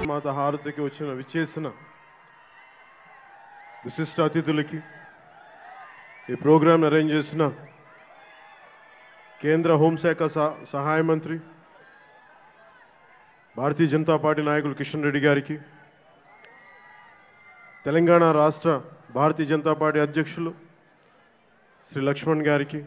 భారతమాత హారతికి వచ్చిన విచ్చేసిన విశిష్ట అతిథులకి, ఈ ప్రోగ్రాం అరేంజ్ చేసిన కేంద్ర హోంశాఖ సహాయ మంత్రి భారతీయ జనతా పార్టీ నాయకులు కిషన్ రెడ్డి గారికి, తెలంగాణ రాష్ట్ర భారతీయ జనతా పార్టీ అధ్యక్షులు శ్రీ లక్ష్మణ్ గారికి,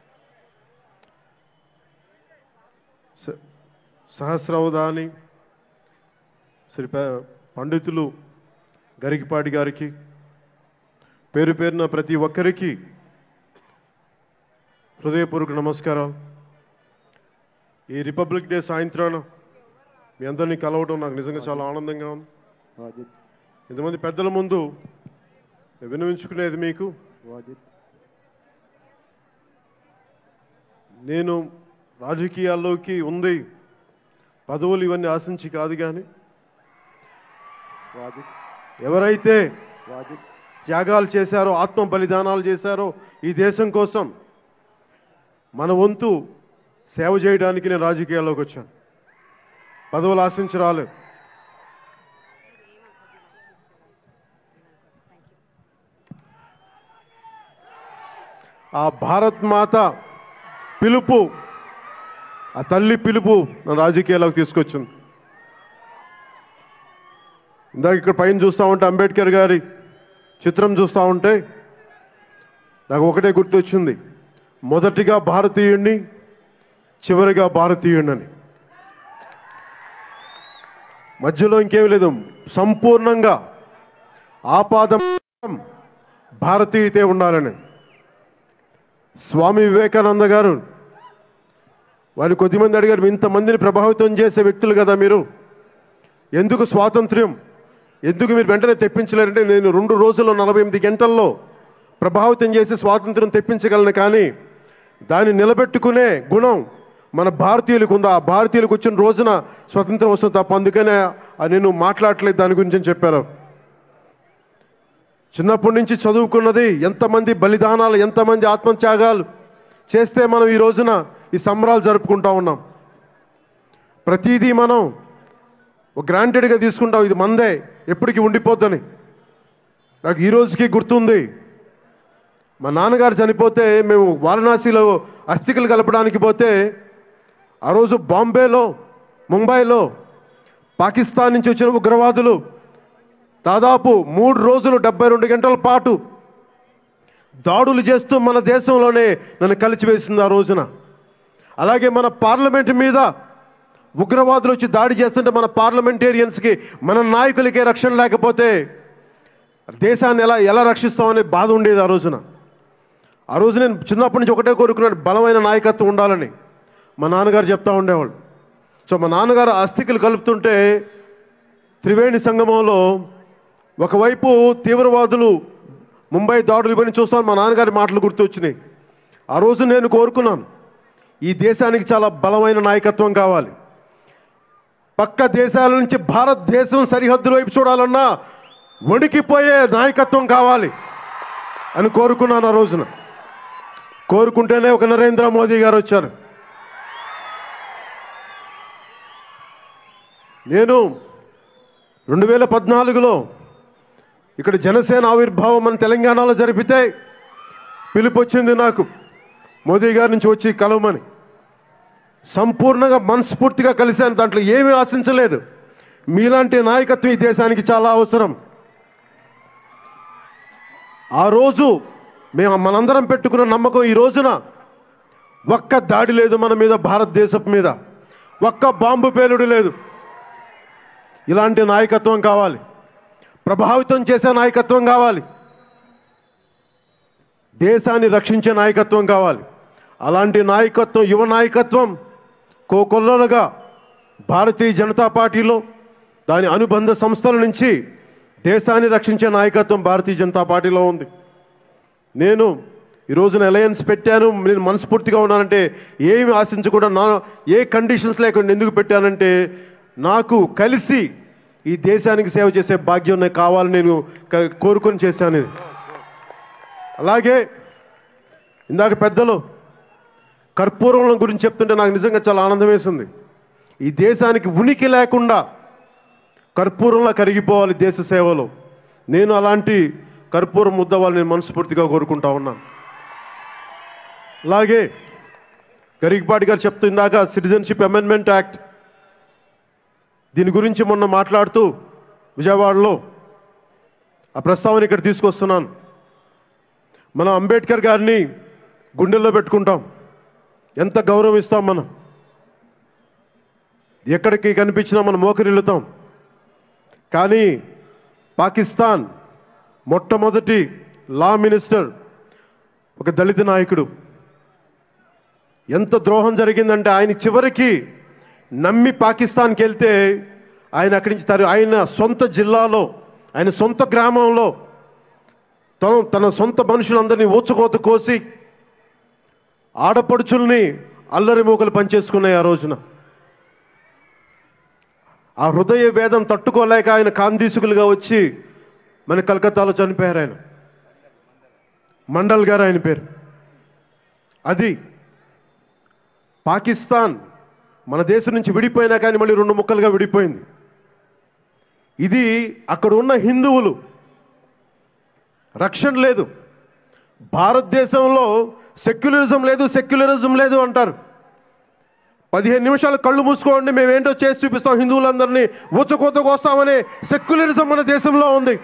సహస్రావధాని శ్రీ పండితులు గరికిపాటి గారికి, పేరు పేరున ప్రతి ఒక్కరికి హృదయపూర్వక నమస్కారాలు. ఈ రిపబ్లిక్ డే సాయంత్రాన మీ అందరినీ కలవడం నాకు నిజంగా చాలా ఆనందంగా ఉంది. ఇంతమంది పెద్దల ముందు విన్నవించుకునేది మీకు, నేను రాజకీయాల్లోకి ఉంది పదవులు ఇవన్నీ ఆశించి కాదు, కానీ ఎవరైతే త్యాగాలు చేశారో, ఆత్మ బలిదానాలు చేశారో ఈ దేశం కోసం, మన వంతు సేవ చేయడానికి నేను రాజకీయాల్లోకి వచ్చాను. పదవులు ఆశించి రాలేదు. ఆ భారత్ మాత పిలుపు, ఆ తల్లి పిలుపు నా రాజకీయాల్లోకి తీసుకొచ్చింది. ఇందాక ఇక్కడ పైన చూస్తూ ఉంటే అంబేద్కర్ గారి చిత్రం చూస్తూ ఉంటే నాకు ఒకటే గుర్తొచ్చింది, మొదటిగా భారతీయుణ్ణి, చివరిగా భారతీయుణ్ణని. మధ్యలో ఇంకేం లేదు, సంపూర్ణంగా ఆపాదం భారతీయతే ఉండాలని. స్వామి వివేకానంద గారు వారు కొద్దిమంది అడిగారు, ఇంతమందిని ప్రభావితం చేసే వ్యక్తులు కదా మీరు, ఎందుకు స్వాతంత్ర్యం ఎందుకు మీరు వెంటనే తెప్పించలేరంటే, నేను 2 రోజుల్లో 48 గంటల్లో ప్రభావితం చేసి స్వాతంత్ర్యం తెప్పించగలను, కానీ దాన్ని నిలబెట్టుకునే గుణం మన భారతీయులకు ఉంది. ఆ భారతీయులకు వచ్చిన రోజున స్వతంత్రం వస్తుంది తప్ప, అందుకనే నేను మాట్లాడలేదు దాని గురించి అని చెప్పారు. చిన్నప్పటి నుంచి చదువుకున్నది, ఎంతమంది బలిదానాలు, ఎంతమంది ఆత్మత్యాగాలు చేస్తే మనం ఈ రోజున ఈ సంబరాలు జరుపుకుంటా ఉన్నాం. ప్రతిదీ మనం గ్రాంటెడ్గా తీసుకుంటాం, ఇది మందే ఎప్పటికీ ఉండిపోద్దని. నాకు ఈ రోజుకి గుర్తుంది, మా నాన్నగారు చనిపోతే మేము వారణాసిలో అస్థికలు కలపడానికి పోతే, ఆ రోజు బాంబేలో, ముంబైలో పాకిస్తాన్ నుంచి వచ్చిన ఉగ్రవాదులు దాదాపు 3 రోజులు 72 గంటల పాటు దాడులు చేస్తూ మన దేశంలోనే నన్ను కలిచివేసింది ఆ రోజున. అలాగే మన పార్లమెంట్ మీద ఉగ్రవాదులు వచ్చి దాడి చేస్తుంటే మన పార్లమెంటేరియన్స్కి, మన నాయకులకే రక్షణ లేకపోతే దేశాన్ని ఎలా రక్షిస్తామనే బాధ ఉండేది ఆ రోజున. ఆ రోజు నేను చిన్నప్పటి నుంచి ఒకటే కోరుకున్నాను, బలమైన నాయకత్వం ఉండాలని. మా నాన్నగారు చెప్తా ఉండేవాళ్ళు. సో మా నాన్నగారు అస్థికలు కలుపుతుంటే త్రివేణి సంగమంలో ఒకవైపు తీవ్రవాదులు ముంబై దాడులు ఇవన్నీ చూస్తాను, మా నాన్నగారి మాటలు గుర్తొచ్చినాయి. ఆ రోజు నేను కోరుకున్నాను, ఈ దేశానికి చాలా బలమైన నాయకత్వం కావాలి. పక్క దేశాల నుంచి భారతదేశం సరిహద్దుల వైపు చూడాలన్నా వణికిపోయే నాయకత్వం కావాలి అని కోరుకున్నాను. ఆ రోజున కోరుకుంటేనే ఒక నరేంద్ర మోదీ గారు వచ్చారు. నేను 2014లో ఇక్కడ జనసేన ఆవిర్భావం మన తెలంగాణలో జరిపితే పిలుపు వచ్చింది నాకు, మోదీ గారి నుంచి వచ్చి కలవమని. సంపూర్ణంగా మనస్ఫూర్తిగా కలిశాను, దాంట్లో ఏమీ ఆశించలేదు. మీలాంటి నాయకత్వం ఈ దేశానికి చాలా అవసరం. ఆ రోజు మనందరం పెట్టుకున్న నమ్మకం, ఈ రోజున ఒక్క దాడి లేదు మన మీద, భారతదేశం మీద ఒక్క బాంబు పేలుడు లేదు. ఇలాంటి నాయకత్వం కావాలి, ప్రభావితం చేసే నాయకత్వం కావాలి, దేశాన్ని రక్షించే నాయకత్వం కావాలి. అలాంటి నాయకత్వం, యువ నాయకత్వం కోకొల్లలుగా భారతీయ జనతా పార్టీలో, దాని అనుబంధ సంస్థల నుంచి దేశాన్ని రక్షించే నాయకత్వం భారతీయ జనతా పార్టీలో ఉంది. నేను ఈ రోజున అలయన్స్ పెట్టాను. నేను మనస్ఫూర్తిగా ఉన్నానంటే ఏమి ఆశించకుండా, ఏ కండిషన్స్ లేకుండా ఎందుకు పెట్టానంటే, నాకు కలిసి ఈ దేశానికి సేవ చేసే భాగ్యం నాకు కావాలని నేను కోరుకొని చేశాను ఇది. అలాగే ఇందాక పెద్దలు కర్పూరం గురించి చెప్తుంటే నాకు నిజంగా చాలా ఆనందం వేసింది. ఈ దేశానికి ఉనికి లేకుండా కర్పూరంలా కరిగిపోవాలి దేశ సేవలో. నేను అలాంటి కర్పూరం ముద్ద వాళ్ళని మనస్ఫూర్తిగా కోరుకుంటా ఉన్నాను. అలాగే గరికపాటి గారు చెప్తుందాక సిటిజన్షిప్ అమెండ్మెంట్ యాక్ట్, దీని గురించి మొన్న మాట్లాడుతూ విజయవాడలో ఆ ప్రస్తావన ఇక్కడ తీసుకొస్తున్నాను. మనం అంబేద్కర్ గారిని గుండెల్లో పెట్టుకుంటాం, ఎంత గౌరవిస్తాం మనం. ఎక్కడికి కనిపించినా మనం మోకరిల్లుతాం. కానీ పాకిస్తాన్ మొట్టమొదటి లా మినిస్టర్ ఒక దళిత నాయకుడు. ఎంత ద్రోహం జరిగిందంటే ఆయన చివరికి నమ్మి పాకిస్తాన్కి వెళ్తే ఆయన అక్కడి నుంచి ఆయన సొంత జిల్లాలో, ఆయన సొంత గ్రామంలో తన సొంత మనుషులందరినీ ఊచకోత కోసి ఆడపడుచుల్ని అల్లరి మూకలు పనిచేసుకున్నాయి. ఆ రోజున ఆ హృదయ వేదం తట్టుకోలేక ఆయన కాందీసుకులుగా వచ్చి మన కలకత్తాలో చనిపోయారు. ఆయన మండల్ గారు ఆయన పేరు. అది పాకిస్తాన్ మన దేశం నుంచి విడిపోయినా కానీ మళ్ళీ 2 ముక్కలుగా విడిపోయింది. ఇది అక్కడ ఉన్న హిందువులు రక్షణ లేదు. భారతదేశంలో సెక్యులరిజం లేదు అంటారు. 15 నిమిషాలు కళ్ళు మూసుకోండి, మేమేంటో చేసి చూపిస్తాం, హిందువులందరినీ ఊచకోతకు వస్తామనే సెక్యులరిజం మన దేశంలో ఉంది.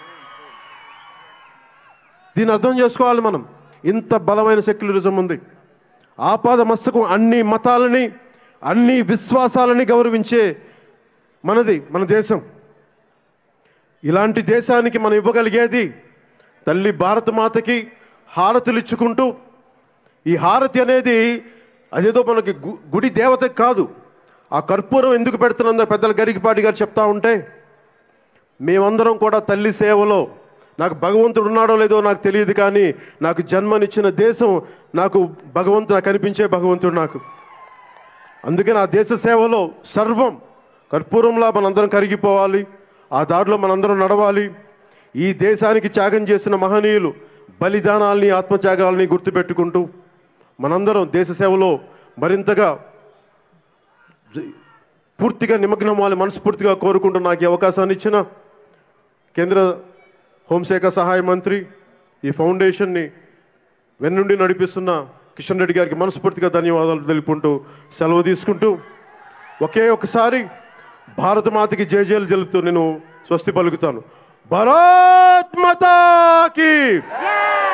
దీన్ని అర్థం చేసుకోవాలి మనం. ఇంత బలమైన సెక్యులరిజం ఉంది. ఆపాద మస్తకం అన్ని మతాలని, అన్ని విశ్వాసాలని గౌరవించే మన దేశం. ఇలాంటి దేశానికి మనం ఇవ్వగలిగేది తల్లి భారతమాతకి హారతులు ఇచ్చుకుంటూ, ఈ హారతి అనేది అదేదో మనకి గుడి దేవతకి కాదు. ఆ కర్పూరం ఎందుకు పెడుతున్నదో పెద్దలు గరికపాటి గారు చెప్తా ఉంటే, మేమందరం కూడా తల్లి సేవలో, నాకు భగవంతుడు ఉన్నాడో లేదో నాకు తెలియదు, కానీ నాకు జన్మనిచ్చిన దేశం, నాకు కనిపించే భగవంతుడు నాకు. అందుకని ఆ దేశ సేవలో సర్వం కర్పూరంలా మనందరం కరిగిపోవాలి. ఆ దారిలో మనందరం నడవాలి. ఈ దేశానికి త్యాగం చేసిన మహనీయులు బలిదానాల్ని, ఆత్మత్యాగాల్ని గుర్తుపెట్టుకుంటూ మనందరం దేశ సేవలో మరింతగా పూర్తిగా నిమగ్నం అవ్వాలి మనస్ఫూర్తిగా కోరుకుంటూ నాకు ఈ అవకాశాన్ని ఇచ్చిన కేంద్ర హోంశాఖ సహాయ మంత్రి, ఈ ఫౌండేషన్ని వెన్నుండి నడిపిస్తున్న కిషన్ రెడ్డి గారికి మనస్ఫూర్తిగా ధన్యవాదాలు తెలుపుకుంటూ సెలవు తీసుకుంటూ, ఒకే ఒకసారి భారత మాతకి జయజయలు తెలుపుతూ నేను స్వస్తి పలుకుతాను. భారత్ మాతా కీ జై.